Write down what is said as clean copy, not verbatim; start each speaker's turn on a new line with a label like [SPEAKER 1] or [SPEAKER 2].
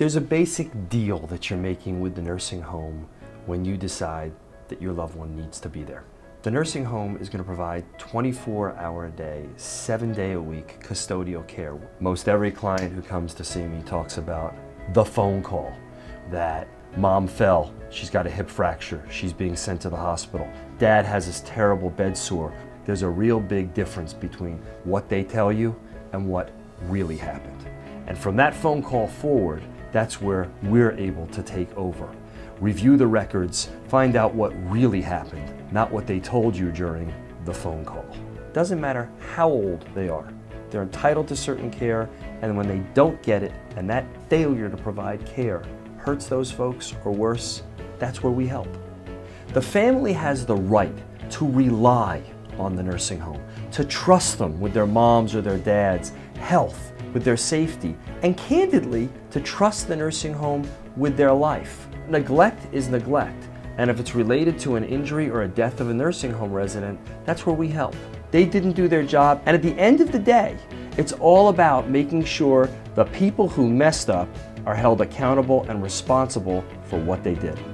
[SPEAKER 1] There's a basic deal that you're making with the nursing home when you decide that your loved one needs to be there. The nursing home is going to provide 24-hour a day, 7-day a week custodial care. Most every client who comes to see me talks about the phone call, that mom fell, she's got a hip fracture, she's being sent to the hospital. Dad has this terrible bed sore. There's a real big difference between what they tell you and what really happened. And from that phone call forward, that's where we're able to take over. Review the records, find out what really happened, not what they told you during the phone call. Doesn't matter how old they are. They're entitled to certain care, and when they don't get it, and that failure to provide care hurts those folks, or worse, that's where we help. The family has the right to rely on the nursing home, to trust them with their mom's or their dad's health, with their safety, and candidly, to trust the nursing home with their life. Neglect is neglect, and if it's related to an injury or a death of a nursing home resident, that's where we help. They didn't do their job, and at the end of the day, it's all about making sure the people who messed up are held accountable and responsible for what they did.